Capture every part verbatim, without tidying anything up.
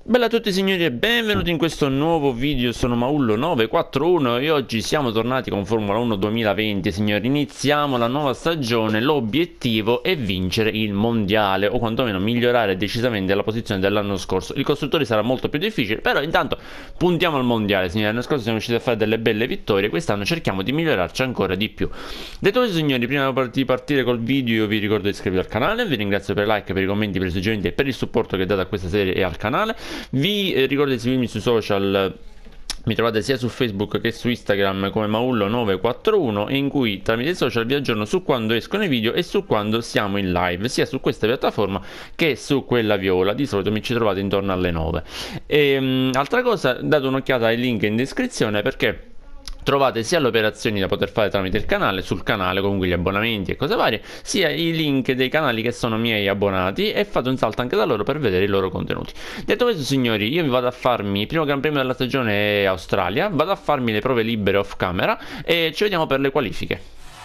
Bella a tutti signori e benvenuti in questo nuovo video. Sono Maullo nove quattro uno e oggi siamo tornati con Formula uno duemilaventi signori. Iniziamo la nuova stagione, l'obiettivo è vincere il mondiale o quantomeno migliorare decisamente la posizione dell'anno scorso. Il costruttore sarà molto più difficile, però intanto puntiamo al mondiale signori. L'anno scorso siamo riusciti a fare delle belle vittorie, quest'anno cerchiamo di migliorarci ancora di più. Detto questo signori, prima di partire col video io vi ricordo di iscrivervi al canale, vi ringrazio per i like, per i commenti, per i suggerimenti e per il supporto che date a questa serie e al canale. Vi eh, ricordo di seguirmi sui social, mi trovate sia su Facebook che su Instagram come Maullo nove quattro uno, in cui tramite i social vi aggiorno su quando escono i video e su quando siamo in live, sia su questa piattaforma che su quella viola. Di solito mi ci trovate intorno alle nove. E, um, altra cosa, date un'occhiata ai link in descrizione perché trovate sia le operazioni da poter fare tramite il canale, sul canale comunque gli abbonamenti e cose varie, sia i link dei canali che sono miei abbonati, e fate un salto anche da loro per vedere i loro contenuti. Detto questo signori, io vi vado a farmi il primo Gran Premio della stagione è Australia, vado a farmi le prove libere off camera e ci vediamo per le qualifiche.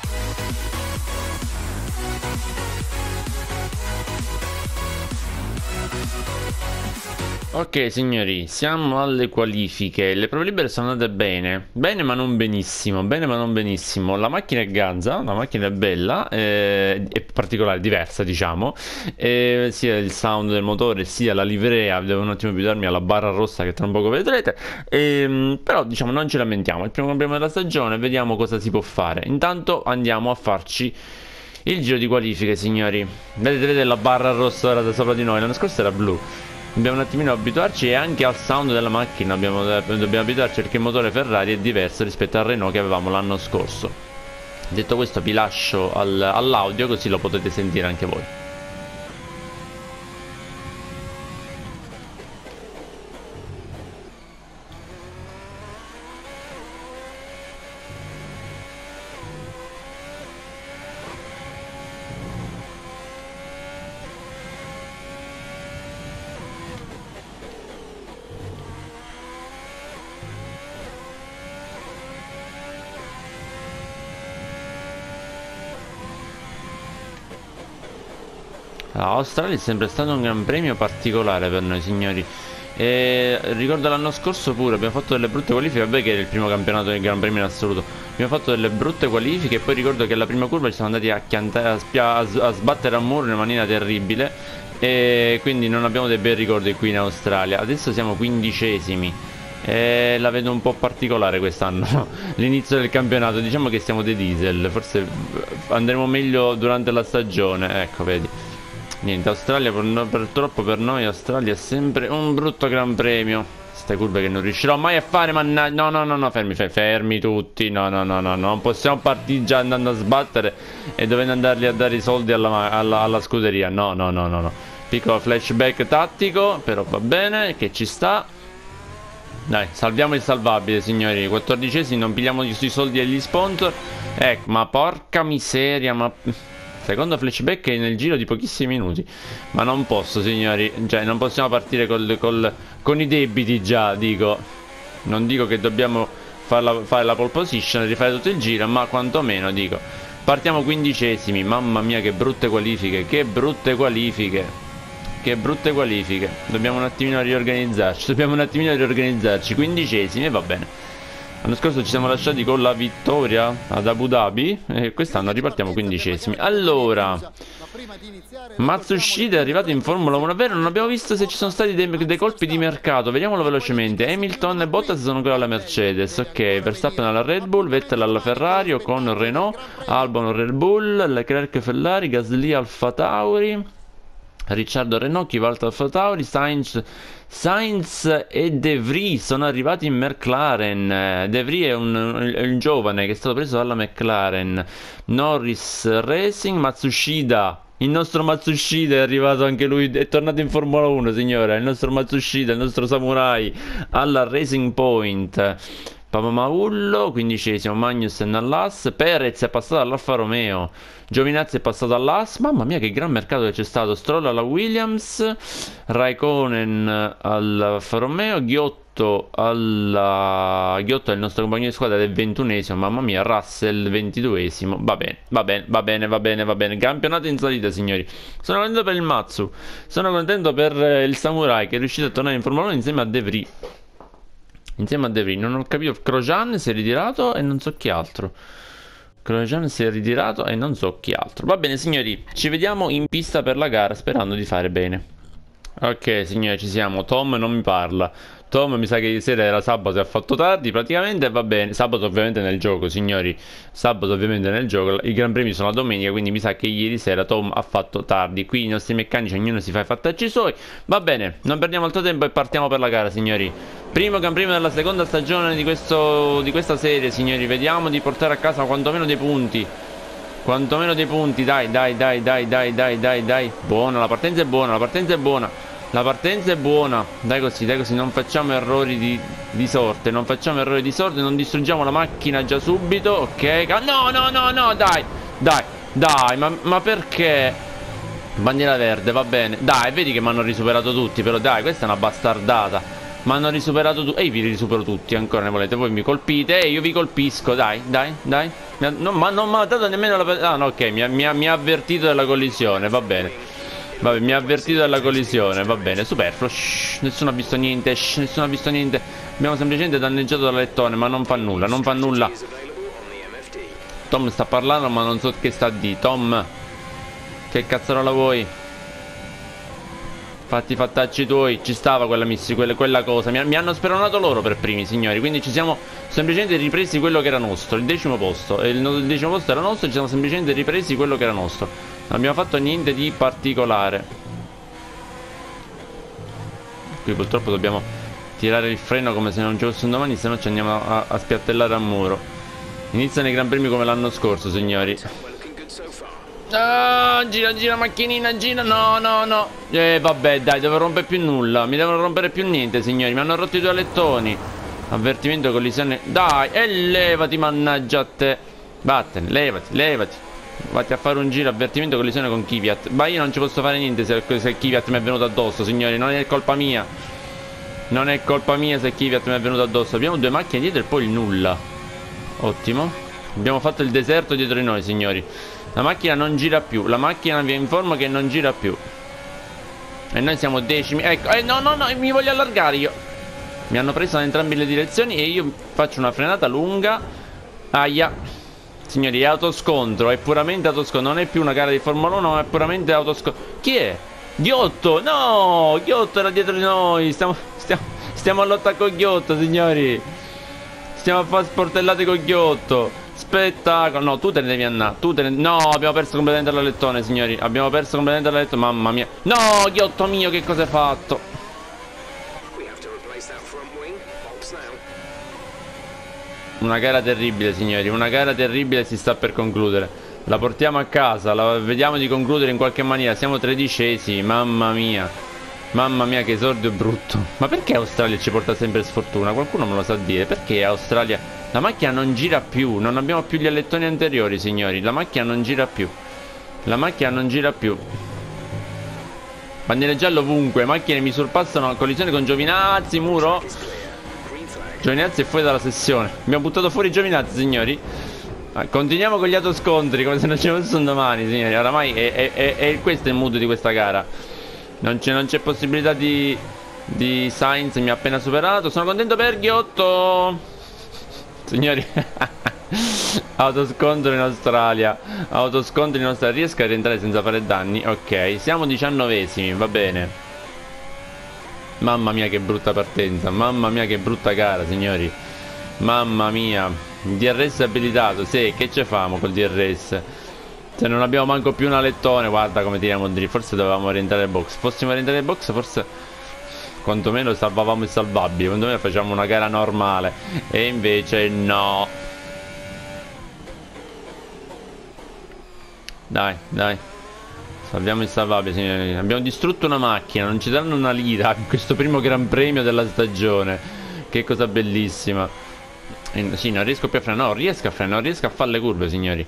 Ok signori, siamo alle qualifiche. Le prove libere sono andate bene, bene ma non benissimo, bene ma non benissimo. La macchina è ganza, la macchina è bella, eh, è particolare, diversa diciamo, eh, sia il sound del motore sia la livrea. Devo un attimo abituarmi alla barra rossa che tra un poco vedrete, eh, però diciamo non ci lamentiamo. Il primo Gran Premio della stagione, vediamo cosa si può fare. Intanto andiamo a farci il giro di qualifiche signori. Vedete, vedete la barra rossa ora da sopra di noi, l'anno scorso era blu. Dobbiamo un attimino abituarci e anche al sound della macchina dobbiamo, dobbiamo abituarci, perché il motore Ferrari è diverso rispetto al Renault che avevamo l'anno scorso. Detto questo vi lascio al, all'audio così lo potete sentire anche voi. L'Australia è sempre stato un gran premio particolare per noi signori. E ricordo l'anno scorso pure abbiamo fatto delle brutte qualifiche, vabbè che era il primo campionato del Gran Premio in assoluto. Abbiamo fatto delle brutte qualifiche e poi ricordo che alla prima curva ci siamo andati a, a, a, a sbattere a muro in una maniera terribile, e quindi non abbiamo dei bei ricordi qui in Australia. Adesso siamo quindicesimi e la vedo un po' particolare quest'anno. L'inizio del campionato, diciamo che siamo dei diesel, forse andremo meglio durante la stagione, ecco vedi. Niente, Australia per no, purtroppo per noi Australia è sempre un brutto gran premio. Queste curve che non riuscirò mai a fare, mannaggia. No, no, no, no, fermi, fermi tutti. No, no, no, no, non possiamo partire già andando a sbattere e dovendo andarli a dare i soldi alla, alla, alla scuderia. No, no, no, no, no. Piccolo flashback tattico, però va bene, che ci sta. Dai, salviamo il salvabile, signori. quattordicesimi, non pigliamo sui soldi agli sponsor. Ecco, ma porca miseria, ma... Secondo flashback è nel giro di pochissimi minuti. Ma non posso signori, cioè non possiamo partire col, col, con i debiti già, dico. Non dico che dobbiamo farla, fare la pole position e rifare tutto il giro, ma quantomeno dico partiamo quindicesimi. Mamma mia che brutte qualifiche, che brutte qualifiche, che brutte qualifiche. Dobbiamo un attimino riorganizzarci, dobbiamo un attimino riorganizzarci. Quindicesimi e va bene. L'anno scorso ci siamo lasciati con la vittoria ad Abu Dhabi e quest'anno ripartiamo quindicesimi. Allora, Matsushita è arrivato in Formula uno, vero? Non abbiamo visto se ci sono stati dei, dei colpi di mercato, vediamolo velocemente. Hamilton e Bottas sono ancora alla Mercedes, ok. Verstappen alla Red Bull, Vettel alla Ferrari, Ocon Renault, Albon Red Bull, Leclerc Ferrari, Gasly Alfa Tauri, Ricciardo Renault, Chivalto Alfa Tauri, Sainz, Sainz e De Vries sono arrivati in McLaren. De Vries è un, un giovane che è stato preso dalla McLaren. Norris Racing, Matsushita, il nostro Matsushita è arrivato anche lui, è tornato in Formula uno signora. Il nostro Matsushita, il nostro samurai alla Racing Point. Papamaullo, quindicesimo, Magnussen all'As, Perez è passato all'Alfa Romeo, Giovinazzi è passato all'As, mamma mia che gran mercato che c'è stato, Stroll alla Williams, Raikkonen all'Alfa Romeo, Ghiotto Ghiotto alla... Ghiotto è il nostro compagno di squadra del ventunesimo. Mamma mia, Russell ventiduesimo. Va bene, va bene, va bene, va bene, va bene. Campionato in salita, signori. Sono contento per il Matsu. Sono contento per il Samurai che è riuscito a tornare in Formula uno insieme a De Vries. Insieme a De Vries. Non ho capito. Grosjean si è ritirato e non so chi altro. Grosjean si è ritirato e non so chi altro. Va bene, signori. Ci vediamo in pista per la gara, sperando di fare bene. Ok, signori, ci siamo. Tom non mi parla. Tom mi sa che ieri sera era sabato e ha fatto tardi praticamente, va bene. Sabato ovviamente nel gioco, signori. Sabato ovviamente nel gioco. I Gran Premi sono la domenica, quindi mi sa che ieri sera Tom ha fatto tardi. Qui i nostri meccanici, ognuno si fa i fattacci suoi. Va bene, non perdiamo altro tempo e partiamo per la gara, signori. Primo Gran Premio della seconda stagione di, questo, di questa serie, signori. Vediamo di portare a casa quantomeno dei punti. Quantomeno dei punti, dai, dai, dai, dai, dai, dai, dai, dai. Buona, la partenza è buona, la partenza è buona. La partenza è buona. Dai così, dai così, non facciamo errori di, di sorte. Non facciamo errori di sorte, non distruggiamo la macchina già subito. Ok, no, no, no, no, dai. Dai, dai, ma, ma perché? Bandiera verde, va bene. Dai, vedi che mi hanno risuperato tutti. Però dai, questa è una bastardata. Mi hanno risuperato tutti. E io vi risupero tutti, ancora ne volete. Voi mi colpite e io vi colpisco. Dai, dai, dai. Mi ha, no, ma non mi ha dato nemmeno la... Ah, no, ok, mi ha, mi, ha, mi ha avvertito della collisione, va bene. Vabbè, mi ha avvertito della collisione, va bene, superfluo. Shh, nessuno ha visto niente, shh, nessuno ha visto niente. Abbiamo semplicemente danneggiato l'alettone, ma non fa nulla, non fa nulla. Tom sta parlando, ma non so che sta a dire. Tom, che cazzarola vuoi? Fatti i fattacci tuoi, ci stava quella missione, quella, quella cosa. Mi, mi hanno speronato loro per primi, signori. Quindi ci siamo semplicemente ripresi quello che era nostro, il decimo posto. E il, il decimo posto era nostro e ci siamo semplicemente ripresi quello che era nostro. Non abbiamo fatto niente di particolare. Qui purtroppo dobbiamo tirare il freno come se non ci fosse un domani, se no ci andiamo a, a spiattellare al muro. Iniziano i Gran Premi come l'anno scorso, signori. Ah, gira, gira, macchinina, gira. No, no, no. Eh, vabbè, dai, devo rompere più nulla. Mi devono rompere più niente, signori. Mi hanno rotto i due alettoni. Avvertimento collisione. Dai, e levati, mannaggia a te. Vattene, levati, levati. Vatti a fare un giro, avvertimento collisione con Kvyat. Ma io non ci posso fare niente se, se Kvyat mi è venuto addosso, signori. Non è colpa mia. Non è colpa mia se Kvyat mi è venuto addosso. Abbiamo due macchine dietro e poi il nulla. Ottimo. Abbiamo fatto il deserto dietro di noi, signori. La macchina non gira più. La macchina vi informo che non gira più. E noi siamo decimi. Ecco, eh, no, no, no, mi voglio allargare io. Mi hanno preso da entrambe le direzioni e io faccio una frenata lunga. Aia. Signori, è autoscontro, è puramente autoscontro. Non è più una gara di Formula uno, ma è puramente autoscontro. Chi è? Ghiotto, no, Ghiotto era dietro di noi. Stiamo, stiamo, stiamo a lottare con Ghiotto, signori. Stiamo a fare sportellate con Ghiotto. Spettacolo. No, tu te ne devi andare. Tu te ne... No, abbiamo perso completamente l'alettone, signori. Abbiamo perso completamente l'alettone. Mamma mia. No, Ghiotto mio, che cosa hai fatto? Una gara terribile, signori. Una gara terribile si sta per concludere. La portiamo a casa. La vediamo di concludere in qualche maniera. Siamo tredicesimi. Mamma mia. Mamma mia, che esordio brutto. Ma perché Australia ci porta sempre sfortuna? Qualcuno me lo sa dire. Perché Australia... La macchina non gira più. Non abbiamo più gli alettoni anteriori, signori. La macchina non gira più. La macchina non gira più. Bandiere gialle ovunque. Macchine mi sorpassano a collisione con Giovinazzi. Muro. Giovinazzi è fuori dalla sessione. Abbiamo buttato fuori Giovinazzi, signori. Ah, continuiamo con gli autoscontri come se non ci fosse un domani, signori. Oramai è, è, è, è questo il mood di questa gara. Non c'è possibilità di, di Sainz. Mi ha appena superato. Sono contento per Ghiotto, signori. Autoscontro in Australia. Autoscontro in Australia. Riesco a rientrare senza fare danni. Ok, siamo diciannovesimi, va bene. Mamma mia che brutta partenza. Mamma mia che brutta gara, signori. Mamma mia. D R S abilitato. Sì, che ce famo col D R S? Se non abbiamo manco più un alettone. Guarda come tiriamo il drift. Forse dovevamo rientrare in box. Fossimo rientrare in box forse quantomeno salvavamo i salvabili. Quantomeno facciamo una gara normale. E invece no. Dai, dai. Salviamo il salvabile, signori. Abbiamo distrutto una macchina. Non ci daranno una lira in questo primo gran premio della stagione. Che cosa bellissima. Eh, sì, non riesco più a frenare. No, riesco a frenare. Non riesco a fare le curve, signori.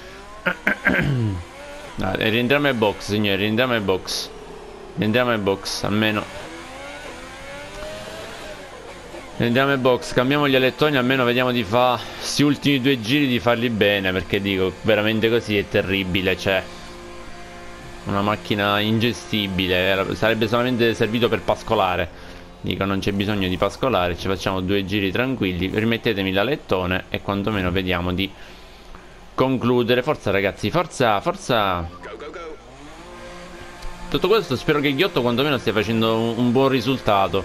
Dai, rientriamo ai box, signori. Rientriamo ai box. Rientriamo ai box, almeno. Andiamo ai box, cambiamo gli alettoni, almeno vediamo di fare questi ultimi due giri, di farli bene, perché dico, veramente così è terribile, cioè una macchina ingestibile, era, sarebbe solamente servito per pascolare. Dico, non c'è bisogno di pascolare, ci facciamo due giri tranquilli, rimettetemi l'alettone e quantomeno vediamo di concludere. Forza ragazzi, forza, forza. Tutto questo spero che Ghiotto quantomeno stia facendo un, un buon risultato.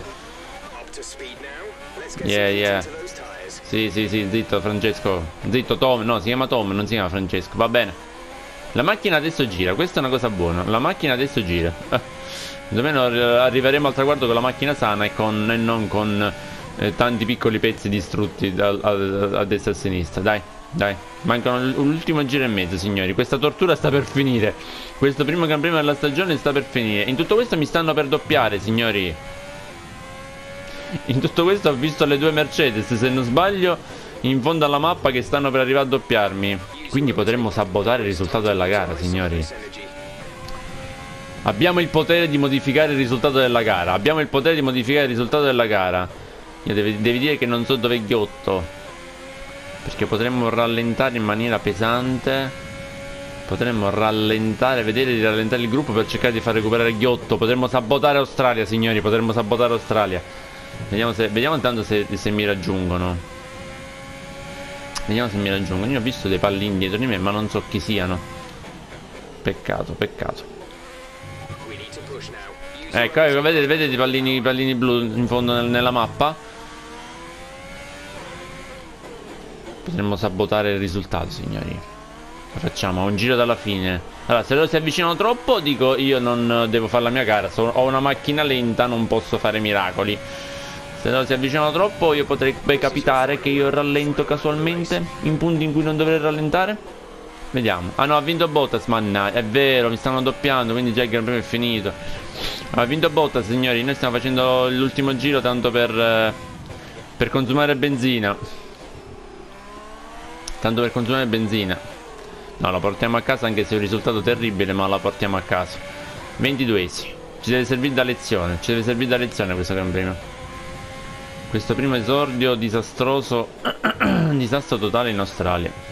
Yeah, yeah. Sì, sì, sì, zitto Francesco. Zitto Tom, no, si chiama Tom, non si chiama Francesco, va bene. La macchina adesso gira, questa è una cosa buona. La macchina adesso gira. Almeno arriveremo al traguardo con la macchina sana e, con, e non con eh, tanti piccoli pezzi distrutti a, a, a destra e a sinistra. Dai, dai. Mancano l'ultimo giro e mezzo, signori. Questa tortura sta per finire. Questo primo Gran Premio della stagione sta per finire. In tutto questo mi stanno per doppiare, signori. In tutto questo ho visto le due Mercedes, se non sbaglio, in fondo alla mappa, che stanno per arrivare a doppiarmi. Quindi potremmo sabotare il risultato della gara, signori. Abbiamo il potere di modificare il risultato della gara. Abbiamo il potere di modificare il risultato della gara. Io devi, devi dire che non so dove è Ghiotto, perché potremmo rallentare in maniera pesante. Potremmo rallentare, vedere di rallentare il gruppo per cercare di far recuperare Ghiotto. Potremmo sabotare Australia, signori. Potremmo sabotare Australia. Vediamo se, vediamo intanto se, se mi raggiungono. Vediamo se mi raggiungono. Io ho visto dei pallini dietro di me, ma non so chi siano. Peccato, peccato. Ecco, ecco, vedete, vedete i pallini, i pallini blu in fondo nel, nella mappa? Potremmo sabotare il risultato, signori. Lo facciamo, un giro dalla fine. Allora, se loro si avvicinano troppo, dico, io non devo fare la mia gara. So, ho una macchina lenta, non posso fare miracoli. Se loro si avvicinano troppo, io potrei capitare che io rallento casualmente in punti in cui non dovrei rallentare. Vediamo. Ah no, ha vinto Bottas, mannaggia. È vero, mi stanno doppiando, quindi già il Gran Premio è finito. Ha vinto Bottas, signori. Noi stiamo facendo l'ultimo giro tanto per eh, per consumare benzina. Tanto per consumare benzina. No, la portiamo a casa, anche se è un risultato terribile, ma la portiamo a casa. ventiduesimo. Ci deve servire da lezione. Ci deve servire da lezione questo Gran Premio. Questo primo esordio disastroso. Disastro totale in Australia.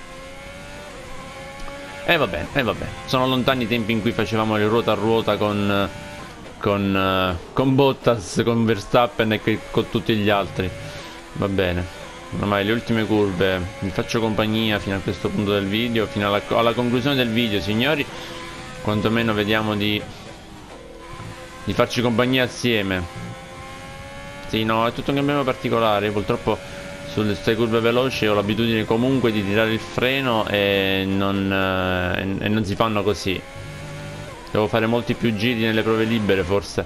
E eh, va bene, e eh, va bene. Sono lontani i tempi in cui facevamo le ruota a ruota con Con, uh, con Bottas, con Verstappen e che, con tutti gli altri. Va bene. Ormai le ultime curve. Vi faccio compagnia fino a questo punto del video, fino alla, alla conclusione del video, signori. Quantomeno vediamo di Di farci compagnia assieme. Sì, no, è tutto un cammino particolare. Io purtroppo sulle queste curve veloci ho l'abitudine comunque di tirare il freno e non, eh, e non si fanno così. Devo fare molti più giri nelle prove libere, forse,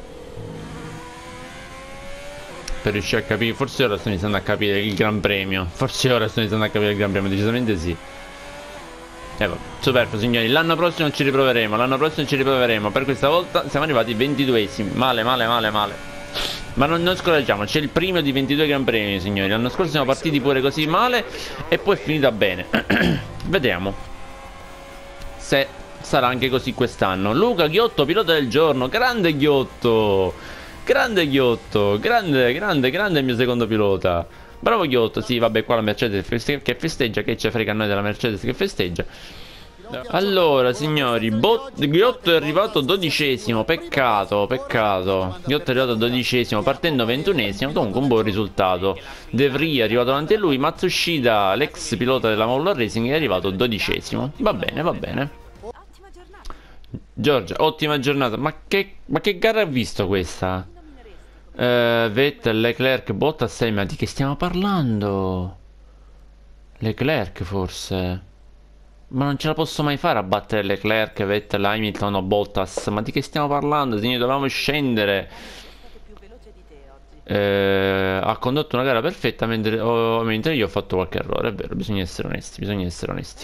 per riuscire a capire. Forse ora sto iniziando a capire il Gran Premio. Forse ora sto iniziando a capire il Gran Premio, decisamente sì. E eh, vabbè, superfluo, signori. L'anno prossimo ci riproveremo. L'anno prossimo ci riproveremo. Per questa volta siamo arrivati ventiduesimi. Male, male, male, male. Ma non, non scoraggiamo, c'è il primo di ventidue Gran Premi, signori. L'anno scorso siamo partiti pure così male e poi è finita bene. Vediamo se sarà anche così quest'anno. Luca Ghiotto, pilota del giorno. Grande Ghiotto. Grande Ghiotto. Grande, grande, grande il mio secondo pilota. Bravo Ghiotto. Sì, vabbè, qua la Mercedes che festeggia. Che ci frega a noi della Mercedes che festeggia. Allora, signori, Bot Ghiotto è arrivato dodicesimo. Peccato, peccato. Ghiotto è arrivato dodicesimo, partendo ventunesimo. Comunque un buon risultato. De Vries è arrivato davanti a lui. Matsushita, l'ex pilota della Moula Racing, è arrivato dodicesimo. Va bene, va bene. Giorgia, ottima giornata. Ma che, ma che gara ha visto questa? Uh, Vettel, Leclerc, Bottas, sei. Ma di che stiamo parlando? Leclerc forse. Ma non ce la posso mai fare a battere Leclerc, Vettel, Hamilton o Bottas. Ma di che stiamo parlando? Signori, dovevamo scendere. Eh, ha condotto una gara perfetta mentre, oh, mentre io ho fatto qualche errore. È vero, bisogna essere onesti, bisogna essere onesti.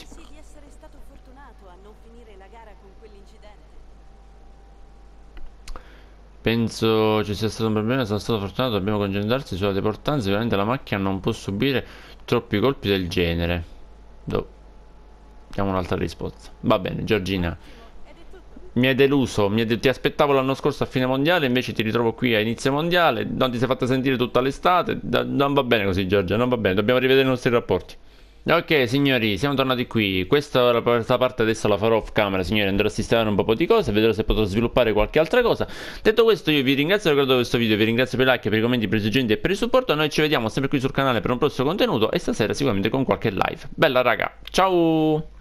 Penso ci sia stato un problema, sono stato fortunato, dobbiamo concentrarsi sulla deportanza. Sicuramente la macchina non può subire troppi colpi del genere. Do. Diamo un'altra risposta. Va bene, Giorgina. mi hai deluso, mi hai- ti aspettavo l'anno scorso a fine mondiale, invece ti ritrovo qui a inizio mondiale, non ti sei fatta sentire tutta l'estate, da- non va bene così Giorgia, non va bene, dobbiamo rivedere i nostri rapporti. Ok signori, siamo tornati qui, questa, la- questa parte adesso la farò off camera signori, andrò a sistemare un po' di cose, vedrò se potrò sviluppare qualche altra cosa. Detto questo io vi ringrazio per aver guardato questo video, vi ringrazio per i like, per i commenti, per i suggerimenti e per il supporto, noi ci vediamo sempre qui sul canale per un prossimo contenuto e stasera sicuramente con qualche live. Bella raga, ciao!